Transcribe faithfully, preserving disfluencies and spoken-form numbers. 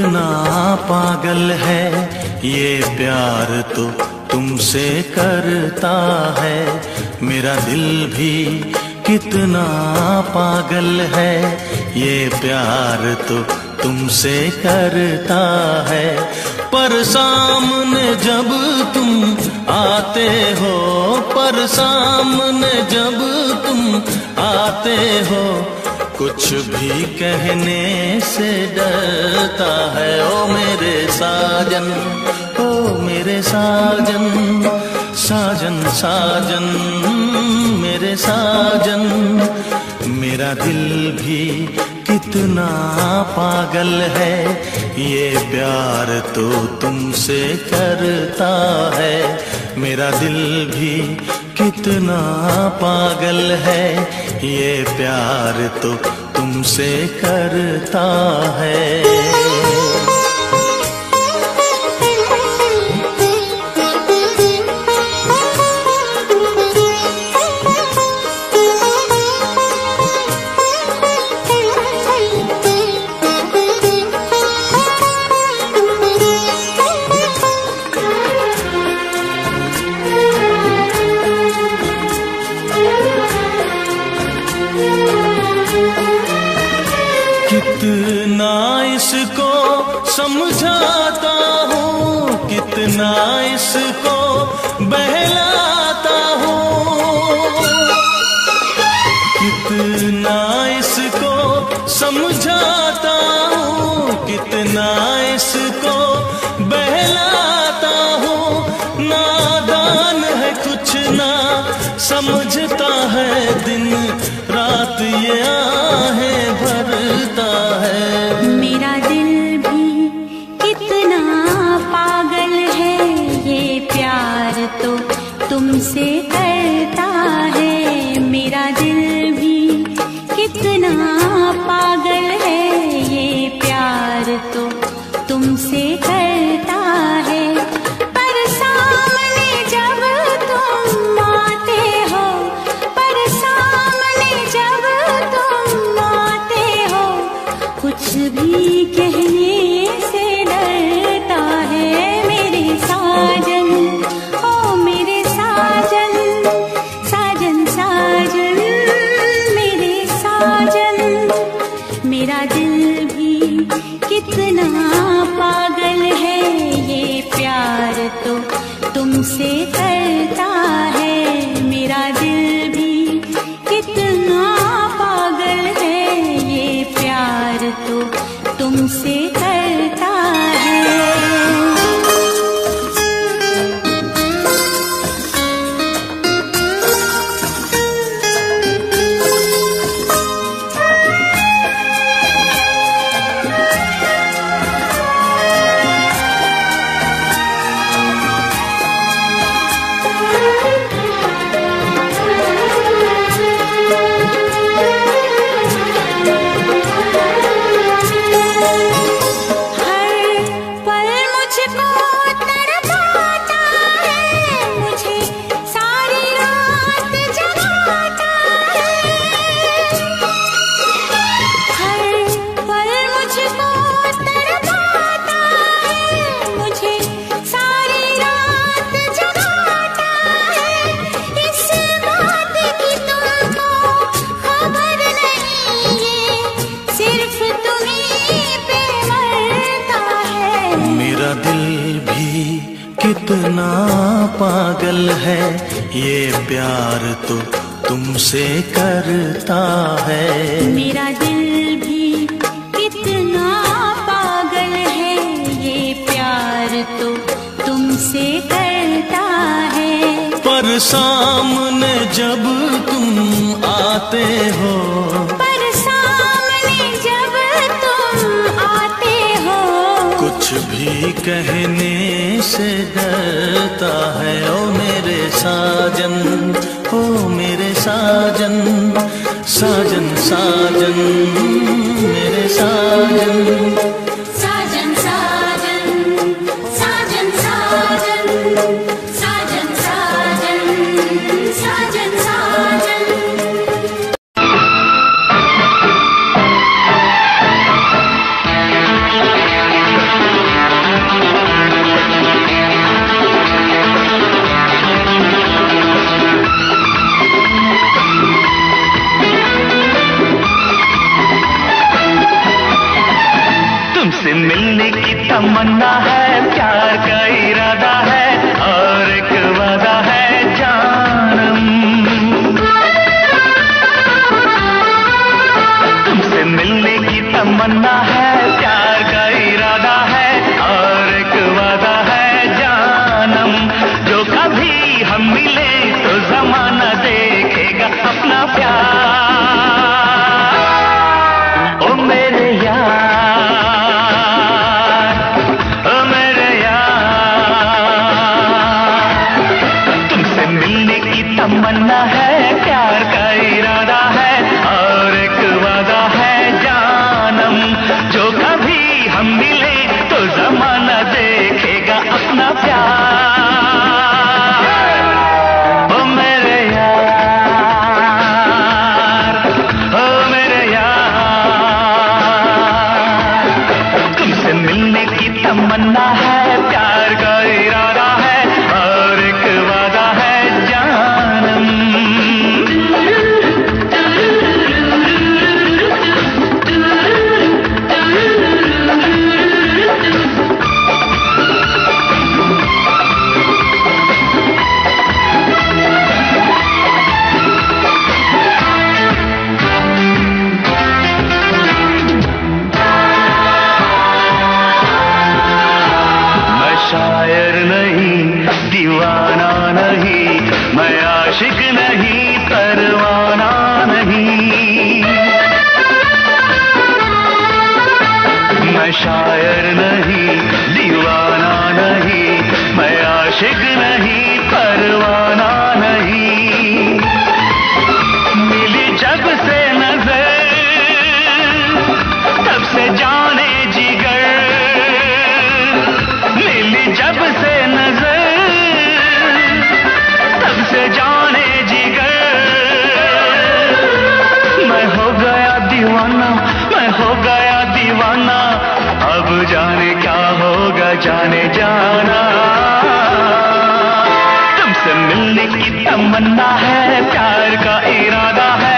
कितना पागल है ये प्यार तो तुमसे करता है। मेरा दिल भी कितना पागल है ये प्यार तो तुमसे करता है। पर सामने जब तुम आते हो, पर सामने जब तुम आते हो, कुछ भी कहने से डरता है। ओ मेरे साजन, ओ मेरे साजन, साजन साजन मेरे साजन। मेरा दिल भी कितना पागल है ये प्यार तो तुमसे करता है। मेरा दिल भी कितना पागल है ये प्यार तो तुमसे करता है। कितना इसको समझाता हूँ, कितना इसको बहलाता हूँ, कितना इसको समझाता हूँ, कितना इसको बहलाता हूँ। नादान है कुछ ना समझता है, दिन रात ये आहें भरता है। मेरा दिल भी कितना पागल है ये प्यार तो तुमसे करता है। मेरा दिल भी कितना पागल है ये प्यार तो तुमसे करता है। पर सामने जब तुम आते हो, पर सामने जब तुम आते हो, कुछ भी कहने से डरता है। मेरे साजन, ओ मेरे साजन, साजन साजन मेरे साजन। मेरा दिल भी कितना पागल है ये प्यार तो तुमसे करता है। मेरा दिल भी कितना पागल है ये प्यार तो तुमसे करता है। कितना पागल है ये प्यार तो तुमसे करता है। मेरा दिल भी कितना पागल है ये प्यार तो तुमसे करता है। पर सामने जब तुम आते हो, पर सामने जब तुम आते हो, कुछ भी कहने से डरता है। ओ मेरे साजन, ओ मेरे साजन, साजन साजन मेरे साजन। साजन साजन साजन साजन साजन साजन साजन साजन। तमन्ना है, प्यार का इरादा है और एक वादा है जानम, जो कभी हम मिले तो जमाना देखेगा अपना प्यार। ओ मेरे यार, ओ मेरे यार, तुमसे मिलने की तमन्ना है, प्यार का इरादा है और एक वादा है जानम। शायर नहीं, दीवाना नहीं, मैं आशिक नहीं, परवाना नहीं। मैं शायर नहीं, दीवाना नहीं, मैं आशिक नहीं, परवाना नहीं। मिली जब से नजर तब से जाने जिगर, मिली जब से नजर तब से जाने जिगर। मैं हो गया दीवाना, मैं हो गया दीवाना, अब जाने क्या होगा जाने जाना। तुमसे मिलने की तमन्ना है, प्यार का इरादा है